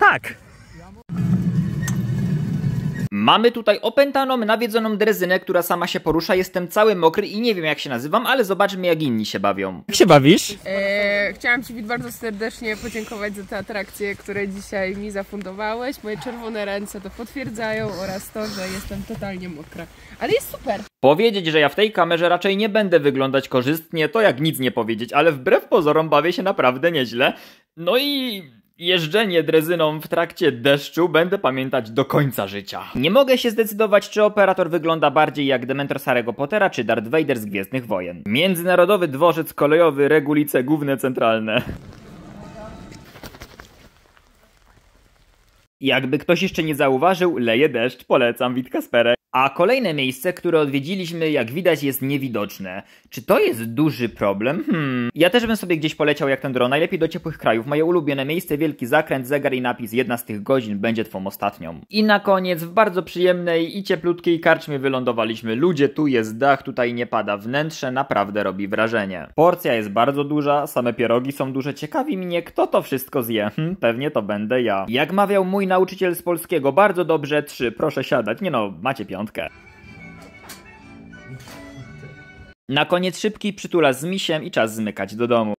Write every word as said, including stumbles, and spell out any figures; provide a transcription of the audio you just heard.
Tak. Mamy tutaj opętaną, nawiedzoną drezynę, która sama się porusza. Jestem cały mokry i nie wiem jak się nazywam, ale zobaczmy jak inni się bawią. Jak się bawisz? Eee, chciałam Ci bardzo serdecznie podziękować za te atrakcje, które dzisiaj mi zafundowałeś. Moje czerwone ręce to potwierdzają oraz to, że jestem totalnie mokra. Ale jest super! Powiedzieć, że ja w tej kamerze raczej nie będę wyglądać korzystnie, to jak nic nie powiedzieć, ale wbrew pozorom bawię się naprawdę nieźle. No i... jeżdżenie drezyną w trakcie deszczu będę pamiętać do końca życia. Nie mogę się zdecydować, czy operator wygląda bardziej jak Dementor z Harry'ego Pottera, czy Darth Vader z Gwiezdnych Wojen. Międzynarodowy dworzec kolejowy, Regulice Główne Centralne. Jakby ktoś jeszcze nie zauważył, leje deszcz, polecam, Wit Kasperek. A kolejne miejsce, które odwiedziliśmy, jak widać, jest niewidoczne. Czy to jest duży problem? Hmm. Ja też bym sobie gdzieś poleciał jak ten dron, najlepiej do ciepłych krajów. Moje ulubione miejsce, wielki zakręt, zegar i napis jedna z tych godzin będzie twą ostatnią. I na koniec, w bardzo przyjemnej i cieplutkiej karczmie wylądowaliśmy. Ludzie, tu jest dach, tutaj nie pada. Wnętrze naprawdę robi wrażenie. Porcja jest bardzo duża, same pierogi są duże. Ciekawi mnie, kto to wszystko zje. Hm, pewnie to będę ja. Jak mawiał mój nauczyciel z polskiego, bardzo dobrze, trzy, proszę siadać. Nie no, macie piątkę. Na koniec szybki przytula z misiem i czas zmykać do domu.